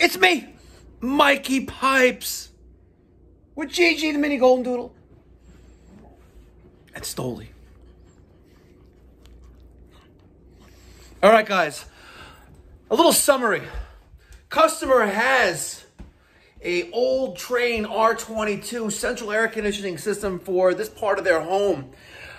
It's me, Mikey Pipes, with Gigi the mini golden doodle, and Stoli. All right, guys, a little summary. Customer has a old Train R22 central air conditioning system for this part of their home.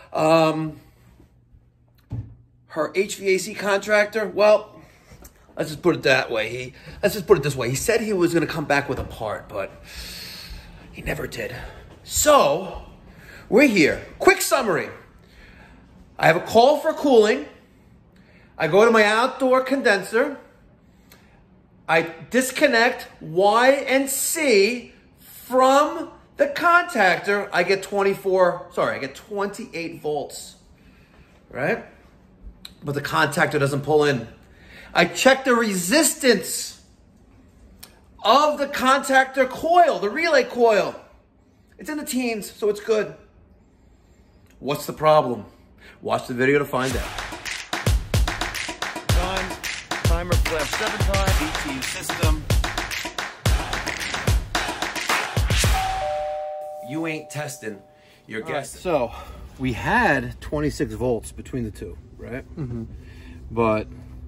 Her HVAC contractor, well, let's just put it that way. Let's just put it this way. He said he was going to come back with a part, but he never did. So, we're here. Quick summary. I have a call for cooling. I go to my outdoor condenser. I disconnect Y and C from the contactor. I get 28 volts, right? But the contactor doesn't pull in. I check the resistance of the contactor coil, the relay coil. It's in the teens, so it's good. What's the problem? Watch the video to find out. Timer flash 7 times, BTU system. You ain't testing, you're guessing. Right, so, we had 26 volts between the two, right? Mm-hmm. But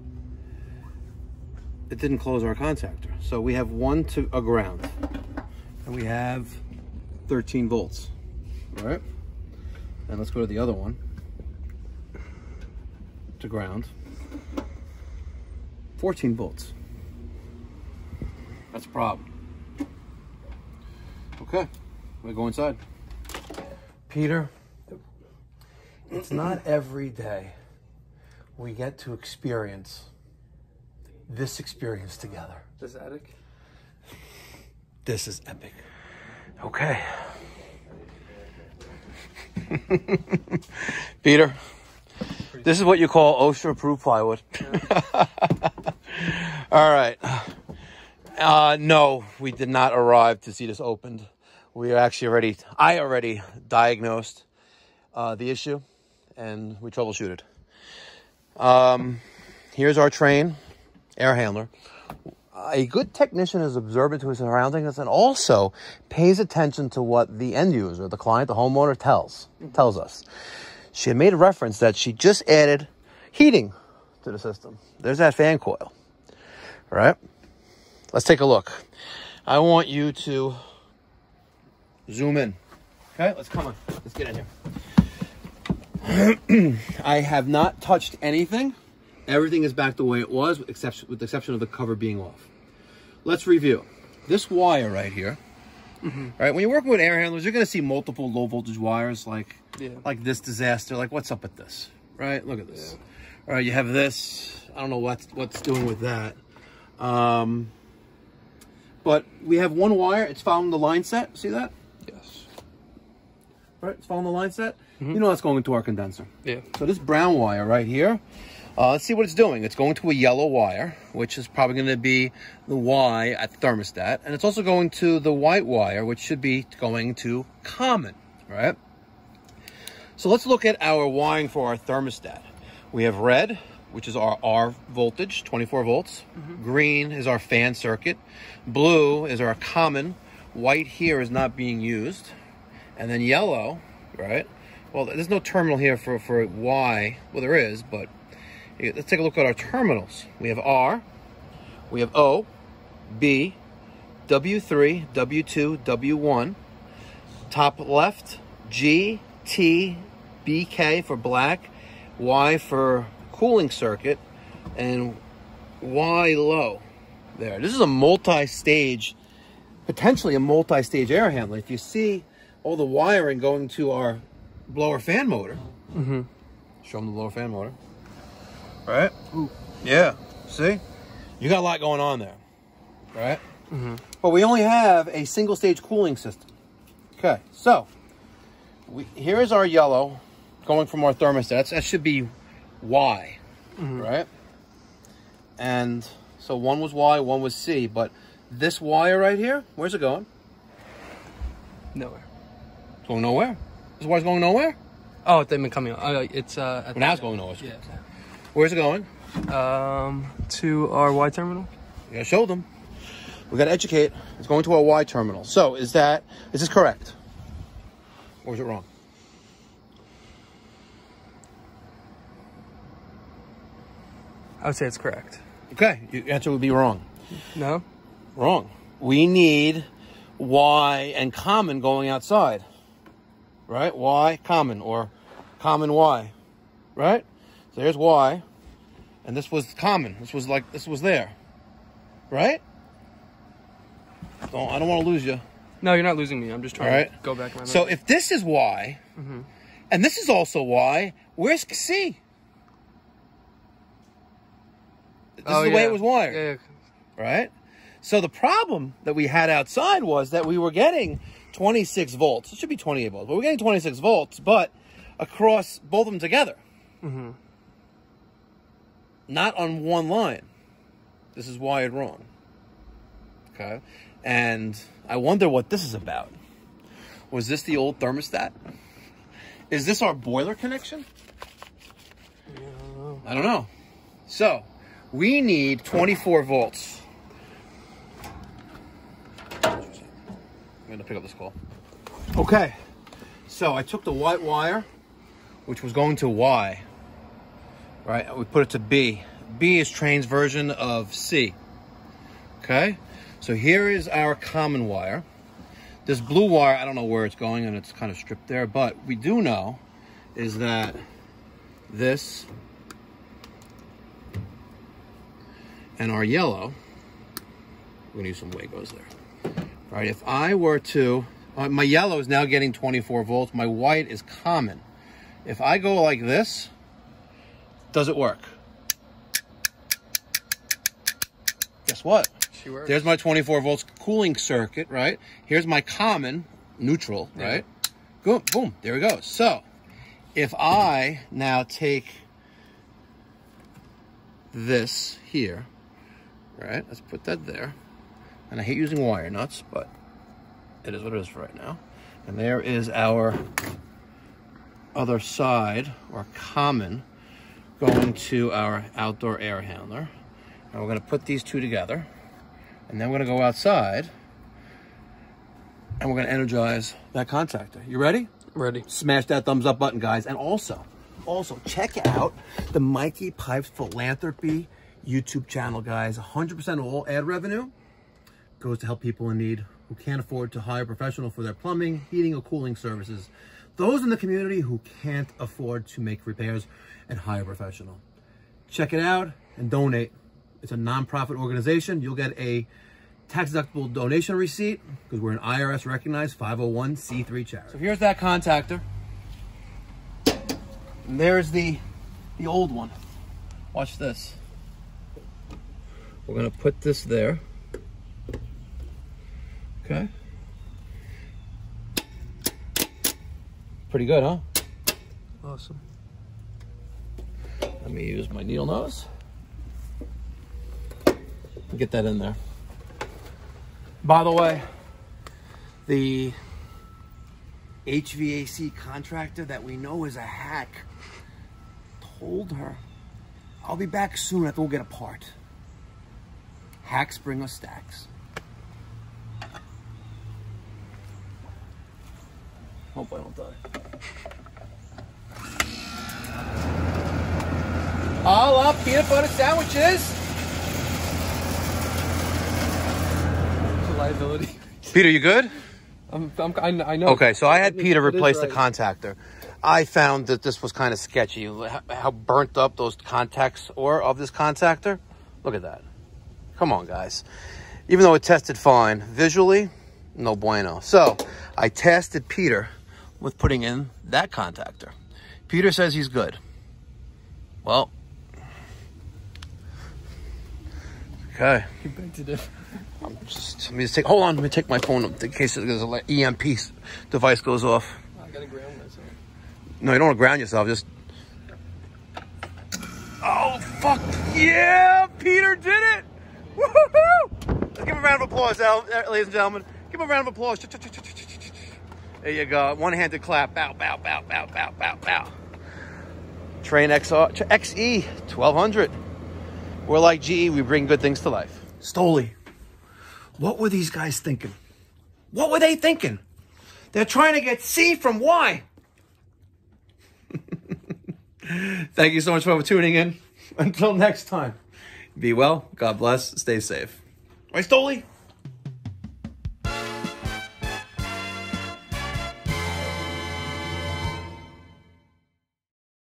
it didn't close our contactor. So we have one to a ground, and we have 13 volts, right? And let's go to the other one, to ground, 14 volts. That's a problem. Okay, we go inside. Peter, it's not every day we get to experience this experience together. This attic? This is epic. Okay. Peter, this is what you call OSHA-approved plywood. Yeah. All right. No, we did not arrive to see this opened. I already diagnosed the issue, and we troubleshooted. Here's our Train air handler. A good technician is observant to his surroundings and also pays attention to what the end user, the client, the homeowner tells us. She had made a reference that she just added heating to the system. There's that fan coil. All right, let's take a look. I want you to zoom in. Okay, let's get in here. I have not touched anything. Everything is back the way it was, with the exception of the cover being off. Let's review. This wire right here, right? When you're working with air handlers, you're going to see multiple low voltage wires like this disaster. Like, what's up with this, right? Look at this. Yeah. All right, you have this. I don't know what's doing with that. But we have one wire. It's following the line set. See that? Yes. Right, it's following the line set. You know that's going into our condenser. Yeah. So this brown wire right here, let's see what it's doing. It's going to a yellow wire, which is probably going to be the Y at the thermostat. And it's also going to the white wire, which should be going to common, right? So let's look at our wiring for our thermostat. We have red, which is our R voltage, 24 volts. Green is our fan circuit. Blue is our common. White here is not being used. And then yellow, right? Well, there's no terminal here for Y. Well, there is, but let's take a look at our terminals. We have R, we have O, B, W3, W2, W1. Top left, G, T, BK for black, Y for cooling circuit, and Y low. There. This is a multi-stage, potentially a multi-stage air handler. If you see all the wiring going to our blower fan motor. Show them the blower fan motor. Right? Ooh. Yeah. See? You got a lot going on there. Right? But we only have a single stage cooling system. Okay. So, here is our yellow going from our thermostat. That should be Y. Right? And so one was Y, one was C. But this wire right here, where's it going? Nowhere. It's going nowhere? This wire's going nowhere? Oh, they've been coming. It's now it's going nowhere. Yeah. Where's it going? To our Y terminal. Yeah, show them. We got to educate. It's going to our Y terminal. So is this correct? Or is it wrong? I would say it's correct. Okay, your answer would be wrong. No? Wrong. We need Y and common going outside. Right? Y, common, or common Y. Right? So here's Y. And this was common. This was there. Right? I don't want to lose you. No, you're not losing me. I'm just trying to go back in my memory. So if this is Y, and this is also Y, where's C? This is the way it was wired. Yeah. Right? So the problem that we had outside was that we were getting 26 volts. It should be 28 volts, but we're getting 26 volts, but across both of them together. Not on one line. This is wired wrong. Okay? And I wonder what this is about. Was this the old thermostat? Is this our boiler connection? I don't know. So, we need 24 volts. I'm going to pick up this call. Okay. So, I took the white wire, which was going to Y. Right? We put it to B. B is Train's version of C. Okay? So here is our common wire. This blue wire, I don't know where it's going, and it's kind of stripped there, but we do know is that this and our yellow, we're gonna use some Wagos there. All right, if I were to, my yellow is now getting 24 volts, my white is common. If I go like this, does it work? Guess what? There's my 24 volts cooling circuit, right? Here's my common neutral, right? Boom, boom, there we go. So if I now take this here, right? Let's put that there. And I hate using wire nuts, but it is what it is for right now. And there is our other side, or common, going to our outdoor air handler. And we're going to put these two together. And then we're going to go outside. And we're going to energize that contactor. You ready? Ready. Smash that thumbs up button, guys. And also check out the Mikey Pipes Philanthropy YouTube channel, guys. 100% of all ad revenue goes to help people in need who can't afford to hire a professional for their plumbing, heating, or cooling services. Those in the community who can't afford to make repairs and hire a professional. Check it out and donate. It's a non-profit organization. You'll get a tax-deductible donation receipt because we're an IRS-recognized 501c3 charity. So here's that contactor. And there's the old one. Watch this. We're going to put this there. Okay. Pretty good, huh? Awesome. Let me use my needle nose. Get that in there. By the way, the HVAC contractor that we know is a hack told her, I'll be back soon after we'll get a part. Hacks bring us stacks. Hope I don't die. All up peanut butter sandwiches. Liability. Peter, you good? I know. Okay, so I had Peter replace the contactor. I found that this was kind of sketchy. How burnt up those contacts are of this contactor. Look at that. Come on, guys. Even though it tested fine, visually, no bueno. So I tested Peter with putting in that contactor. Peter says he's good. Well, okay. You begged to differ. Hold on, let me take my phone in case there's an EMP device goes off. I gotta ground myself. No, you don't want to ground yourself, just... Oh, fuck yeah! Peter did it! Woohoo! Let's give him a round of applause, ladies and gentlemen. Give him a round of applause. There you go. One-handed clap. Bow, bow, bow, bow, bow, bow, bow. Train XE 1200. We're like GE, we bring good things to life. Stoli. What were these guys thinking? What were they thinking? They're trying to get C from Y. Thank you so much for tuning in. Until next time, be well, God bless, stay safe. Right, Stoli?